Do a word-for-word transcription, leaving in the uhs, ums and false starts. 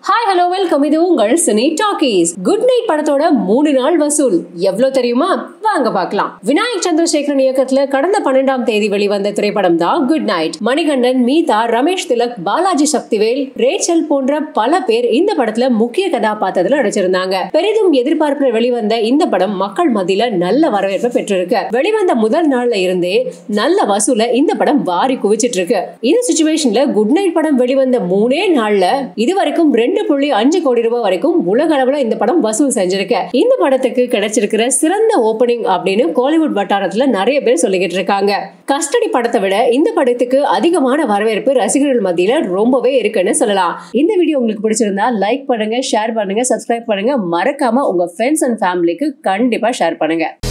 Hi hello welcome, இது உங்கள் cine talkies. Good night படத்தோட மூணு நாள் வசூல் எவ்வளவு தெரியுமா? வாங்க பார்க்கலாம். விநாயக் சந்திரசேகரன் இயக்கத்துல கடந்த பன்னெண்டாம் தேதி வெளிவந்த திரைப்படம் தான் good night. Manikandan, Meetha, Ramesh Thilak, Balaji Sakthivel, Rachel போன்ற பல பேர் இந்த படத்துல முக்கிய கதாபாத்திரத்துல நடிச்சிருந்தாங்க. பெரிதும் எதிர்பார்ப்புல வெளிவந்த இந்த படம் மக்கள் மத்தியில நல்ல வரவேற்பை பெற்றிருக்கு. வெளிவந்த முதல் நாள்ல இருந்தே நல்ல வசூல இந்த படம் வாரி குவிச்சிட்டு இருக்கு. இந்த சிச்சுவேஷன்ல குட் நைட் படம் வெளிவந்த மூணே நாள்ல இதுவரைக்கும் ரெண்டு புள்ளி அஞ்சு கோடி ரூபாய் வரைக்கும் உலக அளவுல இந்த படம் வசூல் செஞ்சிருக்கு. இந்த படத்துக்கு கிடைச்சிருக்கிற சிறந்த ஓபனிங் அப்படின்னு கோலிவுட் வட்டாரத்துல நிறைய பேர் சொல்லிக்கிட்டு இருக்காங்க. கஸ்டடி படத்தை விட இந்த படத்துக்கு அதிகமான வரவேற்பு ரசிகர்கள் மத்தியில ரொம்பவே இருக்குன்னு சொல்லலாம். இந்த வீடியோ உங்களுக்கு பிடிச்சிருந்தா லைக் பண்ணுங்க, ஷேர் பண்ணுங்க, சப்ஸ்கிரைப் பண்ணுங்க. மறக்காம உங்க ஃப்ரெண்ட்ஸ் அண்ட் ஃபேமிலிக்கு கண்டிப்பா ஷேர் பண்ணுங்க.